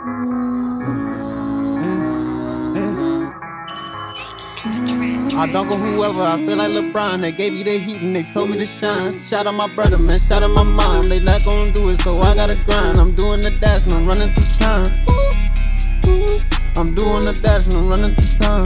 I don't go whoever, I feel like LeBron. They gave me the heat and they told me to shine. Shout out my brother, man, shout out my mom. They not gonna do it, so I gotta grind. I'm doing the dash and I'm running through time. I'm doing the dash and I'm running through time.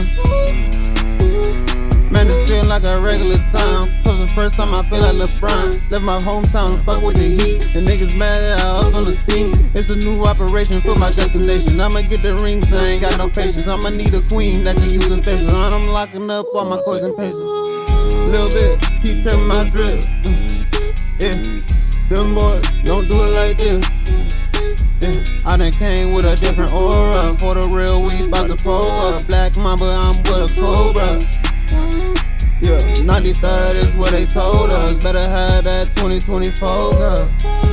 Man, this feel like a regular time. Cause the first time I feel like LeBron. Left my hometown, fuck with the heat. The niggas mad that I was on the team. It's a new operation for my destination. I'ma get the rings, I ain't got no patience. I'ma need a queen that can use the facial. And I'm locking up all my coins and pesos. Little bit, keep checking my drip. Yeah, them boys don't do it like this. Yeah, I done came with a different aura. For the real, we bout to pull up. Black Mamba, I'm with a Cobra. Yeah, 93rd is what they told us. Better have that 2024, girl.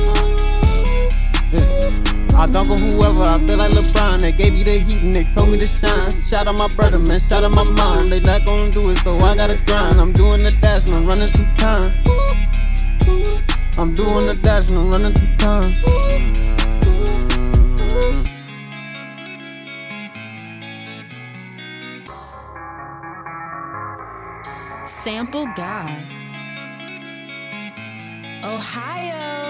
Yeah. I don't go whoever, I feel like LeBron. They gave me the heat and they told me to shine. Shout out my brother, man, shout out my mom. They not gonna do it, so I gotta grind. I'm doing the dash and I'm running through time. I'm doing the dash and I'm running through time. Sample God. Ohio.